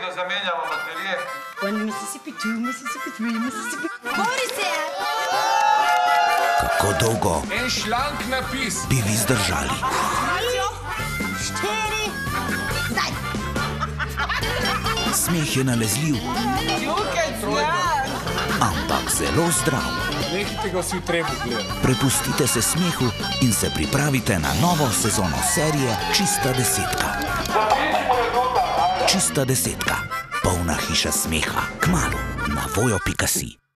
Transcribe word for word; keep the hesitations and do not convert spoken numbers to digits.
da zamenjamo baterije. One Mississippi, two Mississippi, three Mississippi. Bori se! Kako dolgo En šlank napis. bi vi zdržali? Štiri, zdaj! Smeh je nalezljiv, ampak zelo zdrav. Nehajte ga vsi v trebu gledati. Prepustite se smehu in se pripravite na novo sezono serije Čista desetka. Čista desetka. Polna hiša smeha. Kmalu na voyo pika si.